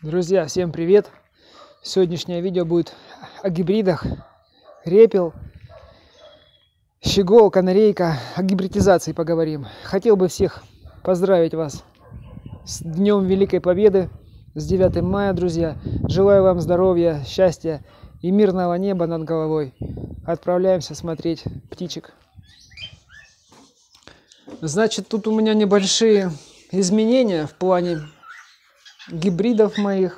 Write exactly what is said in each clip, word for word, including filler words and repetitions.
Друзья, всем привет! Сегодняшнее видео будет о гибридах, репел, щегол, канарейка, о гибридизации поговорим. Хотел бы всех поздравить вас с Днем Великой Победы, с девятым мая, друзья. Желаю вам здоровья, счастья и мирного неба над головой. Отправляемся смотреть птичек. Значит, тут у меня небольшие изменения в плане гибридов моих.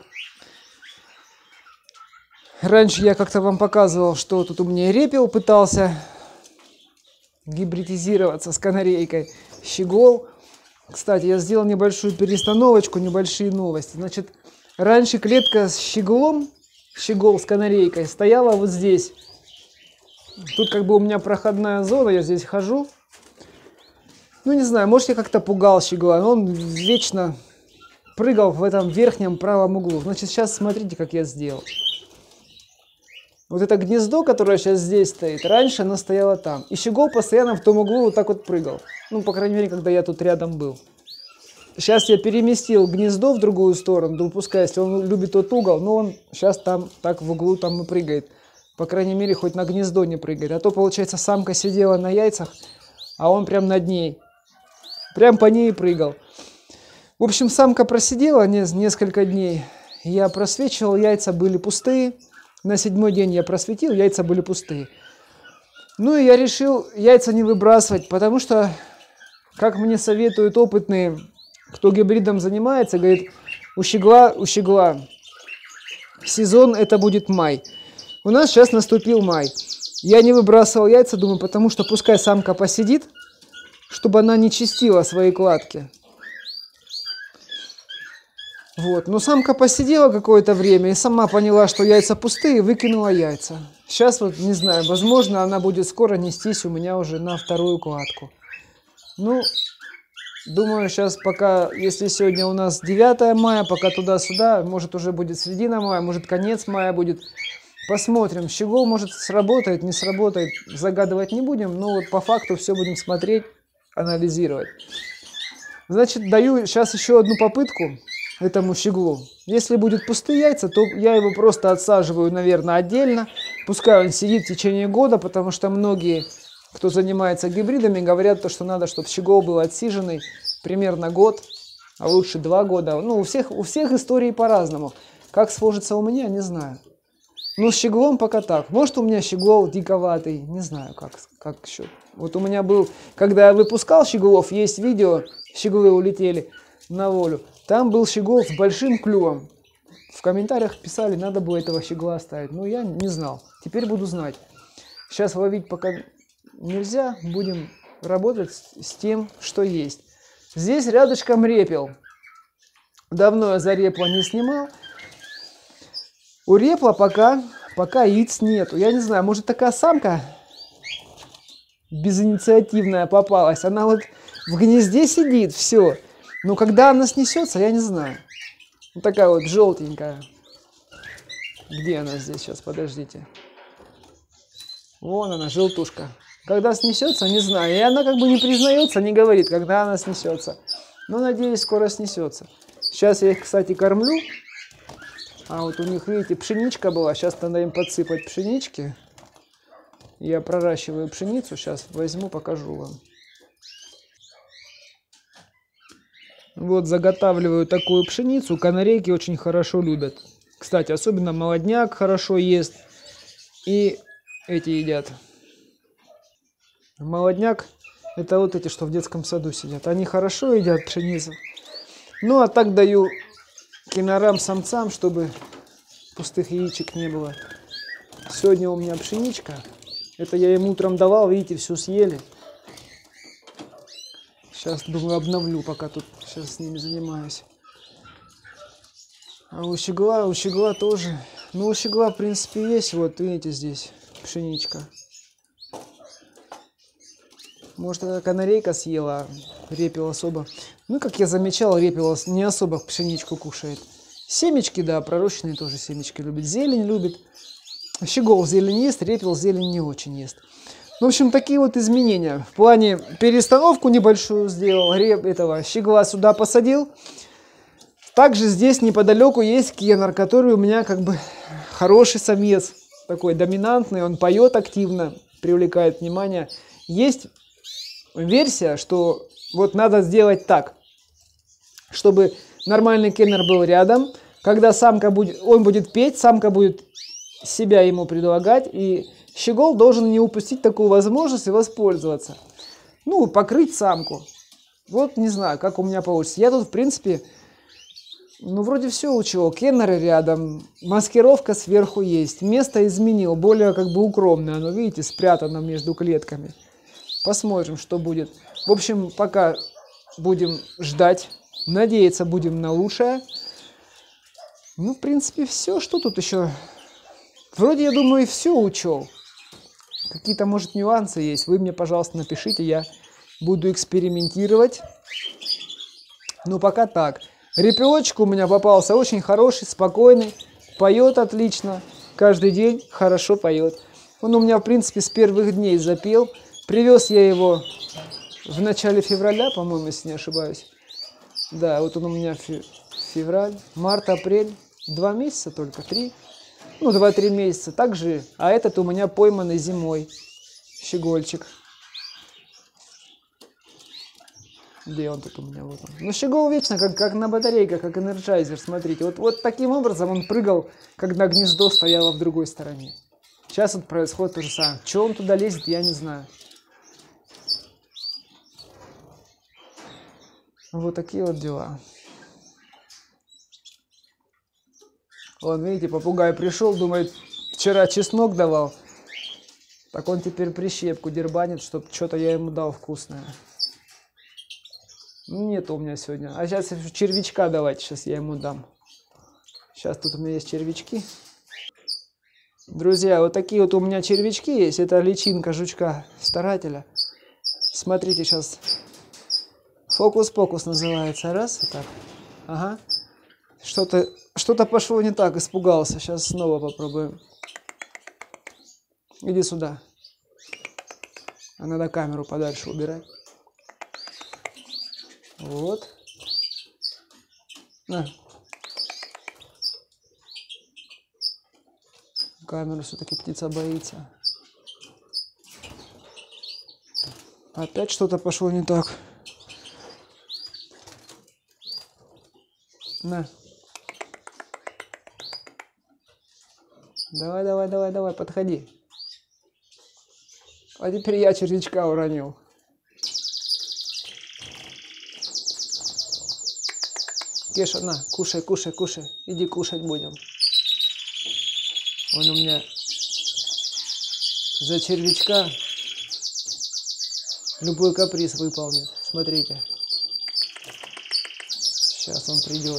Раньше я как-то вам показывал, что тут у меня репел пытался гибридизироваться с канарейкой, щегол. Кстати, я сделал небольшую перестановочку, небольшие новости. Значит, раньше клетка с щеглом, щегол с канарейкой стояла вот здесь. Тут как бы у меня проходная зона, я здесь хожу. Ну не знаю, может я как-то пугал щегла, но он вечно прыгал в этом верхнем правом углу. Значит, сейчас смотрите, как я сделал. Вот это гнездо, которое сейчас здесь стоит, раньше оно стояло там. И щегол постоянно в том углу вот так вот прыгал. Ну, по крайней мере, когда я тут рядом был. Сейчас я переместил гнездо в другую сторону. Думаю, пускай, если он любит тот угол, но он сейчас там так в углу там и прыгает. По крайней мере, хоть на гнездо не прыгает. А то, получается, самка сидела на яйцах, а он прям над ней. Прям по ней прыгал. В общем, самка просидела несколько дней. Я просвечивал, яйца были пустые. На седьмой день я просветил, яйца были пустые. Ну и я решил яйца не выбрасывать, потому что, как мне советуют опытные, кто гибридом занимается, говорит, у щегла, у щегла сезон это будет май. У нас сейчас наступил май. Я не выбрасывал яйца, думаю, потому что пускай самка посидит, чтобы она не чистила свои кладки. Вот. Но самка посидела какое-то время и сама поняла, что яйца пустые, и выкинула яйца. Сейчас вот, не знаю, возможно, она будет скоро нестись у меня уже на вторую кладку. Ну, думаю, сейчас пока, если сегодня у нас девятое мая, пока туда-сюда, может уже будет середина мая, может конец мая будет. Посмотрим. Щегол, может, сработает, не сработает, загадывать не будем, но вот по факту все будем смотреть, анализировать. Значит, даю сейчас еще одну попытку этому щеглу. Если будут пустые яйца, то я его просто отсаживаю, наверное, отдельно. Пускай он сидит в течение года, потому что многие, кто занимается гибридами, говорят, то, что надо, чтобы щегол был отсиженный примерно год, а лучше два года. Ну, у всех, у всех истории по-разному. Как сложится у меня, не знаю. Ну, с щеглом пока так. Может, у меня щеглов диковатый, не знаю, как, как еще. Вот у меня был, когда я выпускал щеглов, есть видео, щеглы улетели на волю. Там был щегол с большим клювом. В комментариях писали, надо было этого щегла оставить. Но я не знал. Теперь буду знать. Сейчас ловить пока нельзя. Будем работать с тем, что есть. Здесь рядышком репел. Давно я за репла не снимал. У репла пока, пока яиц нету. Я не знаю, может такая самка безинициативная попалась. Она вот в гнезде сидит, все. Но когда она снесется, я не знаю. Вот такая вот желтенькая. Где она здесь сейчас? Подождите. Вон она, желтушка. Когда снесется, не знаю. И она как бы не признается, не говорит, когда она снесется. Но надеюсь, скоро снесется. Сейчас я их, кстати, кормлю. А вот у них, видите, пшеничка была. Сейчас надо им подсыпать пшенички. Я проращиваю пшеницу. Сейчас возьму, покажу вам. Вот заготавливаю такую пшеницу. Канарейки очень хорошо любят. Кстати, особенно молодняк хорошо ест. И эти едят. Молодняк — это вот эти, что в детском саду сидят. Они хорошо едят пшеницу. Ну, а так даю кинорам-самцам, чтобы пустых яичек не было. Сегодня у меня пшеничка. Это я им утром давал, видите, все съели. Сейчас, думаю, обновлю, пока тут сейчас с ними занимаюсь. А у щегла, у щегла тоже. Ну, у щегла, в принципе, есть. Вот, видите, здесь пшеничка. Может, эта канарейка съела, репел особо. Ну, как я замечал, репел не особо пшеничку кушает. Семечки, да, пророщенные тоже семечки любит. Зелень любит. Щегол зелень ест, репел зелень не очень ест. В общем, такие вот изменения. В плане перестановку небольшую сделал, реп этого щегла сюда посадил. Также здесь неподалеку есть кеннер, который у меня как бы хороший самец, такой доминантный, он поет активно, привлекает внимание. Есть версия, что вот надо сделать так, чтобы нормальный кеннер был рядом, когда самка будет, он будет петь, самка будет себя ему предлагать, и щегол должен не упустить такую возможность и воспользоваться. Ну, покрыть самку. Вот не знаю, как у меня получится. Я тут, в принципе, ну, вроде все учел. Кеннеры рядом, маскировка сверху есть. Место изменил, более как бы укромное. Оно, видите, спрятано между клетками. Посмотрим, что будет. В общем, пока будем ждать. Надеяться будем на лучшее. Ну, в принципе, все. Что тут еще? Вроде, я думаю, и все учел. Какие-то, может, нюансы есть. Вы мне, пожалуйста, напишите. Я буду экспериментировать. Ну, пока так. Репелочек у меня попался очень хороший, спокойный. Поет отлично. Каждый день хорошо поет. Он у меня, в принципе, с первых дней запел. Привез я его в начале февраля, по-моему, если не ошибаюсь. Да, вот он у меня февраль, март, апрель. Два месяца только, три. Ну, два-три месяца. Также, а этот у меня пойманный зимой. Щегольчик. Где он тут у меня? Вот он. Ну, щегол вечно, как, как на батарейках, как энерджайзер, смотрите. Вот, вот таким образом он прыгал, когда гнездо стояло в другой стороне. Сейчас вот происходит то же самое. Чего он туда лезет, я не знаю. Вот такие вот дела. Вон, видите, попугай пришел, думает, вчера чеснок давал. Так он теперь прищепку дербанит, чтобы что-то я ему дал вкусное. Нет у меня сегодня. А сейчас червячка давайте, сейчас я ему дам. Сейчас тут у меня есть червячки. Друзья, вот такие вот у меня червячки есть. Это личинка жучка-старателя. Смотрите, сейчас фокус-покус называется. Раз, вот так. Ага. Что-то что-то пошло не так, испугался. Сейчас снова попробуем. Иди сюда. А надо камеру подальше убирать. Вот. На. Камеру все-таки птица боится. Опять что-то пошло не так. На. Давай, давай, давай, давай, подходи. А теперь я червячка уронил. Кеша, на, кушай, кушай, кушай. Иди кушать будем. Он у меня за червячка любой каприз выполнит. Смотрите. Сейчас он придет.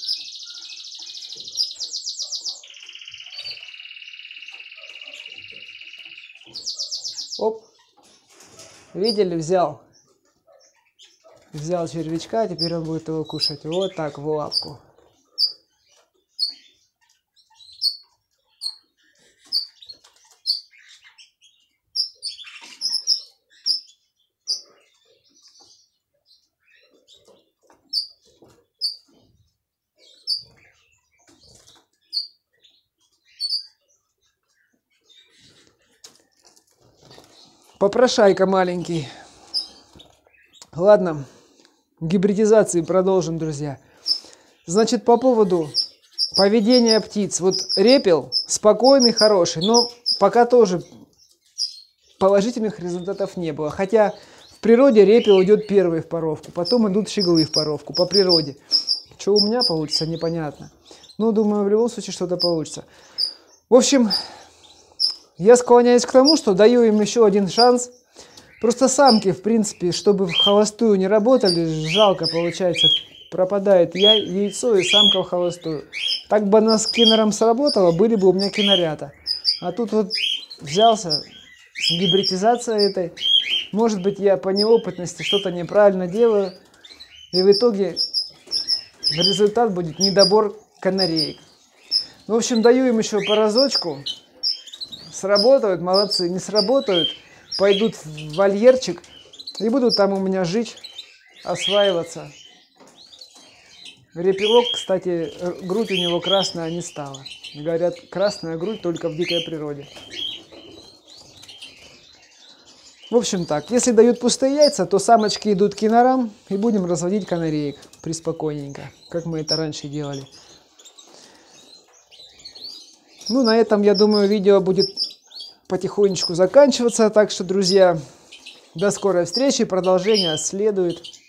Оп. Видели, взял. Взял червячка, теперь он будет его кушать. Вот так, в лапку. Попрошайка маленький. Ладно. Гибридизации продолжим, друзья. Значит, по поводу поведения птиц. Вот репел спокойный, хороший, но пока тоже положительных результатов не было. Хотя в природе репел идет первый в паровку, потом идут щеглы в паровку, по природе. Что у меня получится, непонятно. Но думаю, в любом случае что-то получится. В общем, я склоняюсь к тому, что даю им еще один шанс. Просто самки, в принципе, чтобы в холостую не работали, жалко получается, пропадает я, яйцо и самка в холостую. Так бы она с кеннером сработала, были бы у меня кеннерята. А тут вот взялся с гибридизацией этой. Может быть, я по неопытности что-то неправильно делаю. И в итоге результат будет недобор канареек. В общем, даю им еще по разочку. Сработают, молодцы. Не сработают, пойдут в вольерчик и будут там у меня жить, осваиваться. Репелок, кстати, грудь у него красная не стала. Говорят, красная грудь только в дикой природе. В общем так, если дают пустые яйца, то самочки идут к норам и будем разводить канареек приспокойненько, как мы это раньше делали. Ну, на этом, я думаю, видео будет потихонечку заканчиваться. Так что, друзья, до скорой встречи. Продолжение следует.